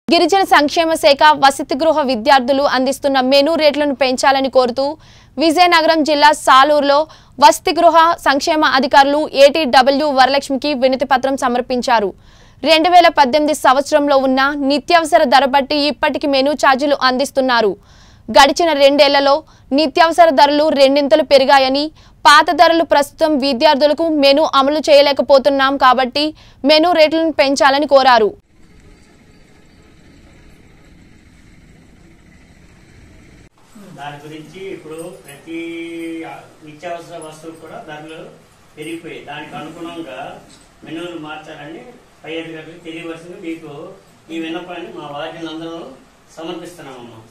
గిరిజన సంక్షేమ శాఖ వసతి గృహ విద్యార్థులు అందిస్తున్న మెనూ రేట్లను పెంచాలని కోరుతూ విజయనగరం జిల్లా సాలూరులో వసతి గృహ సంక్షేమ అధికారులు ఏటీడబ్ల్యూ వరలక్ష్మికి వినతి పత్రం సమర్పించారు. 2018 సంవత్సరంలో ఉన్న నిత్యావసర ధర బట్టి ఇప్పటికి మెనూ ఛార్జీలు అందిస్తున్నారు. గడిచిన 2 ఏళ్లలో నిత్యావసర ధరలు రెండింతలు పెరిగాయని, పాత ధరలు ప్రస్తుతం విద్యార్థులకు మెనూ అమలు చేయలేకపోతున్నాం కాబట్టి మెనూ రేట్లను పెంచాలని కోరారు. దాని గురించి ఇప్పుడు ప్రతి నిత్యావసర వస్తువు కూడా ధరలు పెరిగిపోయాయి. దానికి అనుగుణంగా మెనూలు మార్చాలని పై అధికారులకు తెలియవలసింది మీకు ఈ విన్నపాన్ని మా వార్డులందరూ సమర్పిస్తున్నామమ్మా.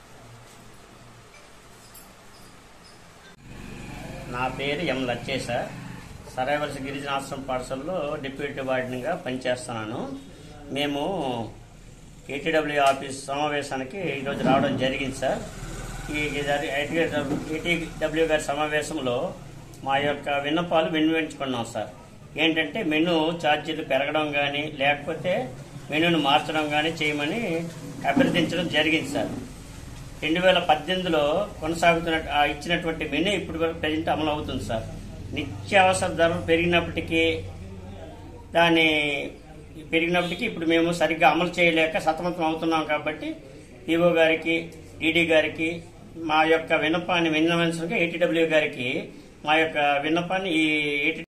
నా పేరు ఎం లచ్చేశ. సరాయవలస గిరిజన ఆశ్రమ పాఠశాలలో డిప్యూటీ వార్డెన్గా పనిచేస్తున్నాను. మేము ఏటీడబ్ల్యూ ఆఫీస్ సమావేశానికి ఈరోజు రావడం జరిగింది సార్. ఈ ఏటీడబ్ల్యూ గారి సమావేశంలో మా యొక్క విన్నపాలు విన్నవించుకున్నాం సార్. ఏంటంటే మెనూ ఛార్జీలు పెరగడం కానీ లేకపోతే మెనూను మార్చడం కానీ చేయమని అభ్యర్థించడం జరిగింది సార్. 2018లో ఇచ్చినటువంటి మెనూ ఇప్పుడు వరకు ప్రజెంట్ అమలు అవుతుంది సార్. నిత్యావసర ధరలు పెరిగినప్పటికీ ఇప్పుడు మేము సరిగ్గా అమలు చేయలేక సతమతం అవుతున్నాం. కాబట్టి ఈఓ గారికి, డీడీ గారికి మా యొక్క విన్నపాన్ని విన్నవించడానికి ఏటీడబ్ల్యూ గారికి మా యొక్క విన్నపాన్ని ఈ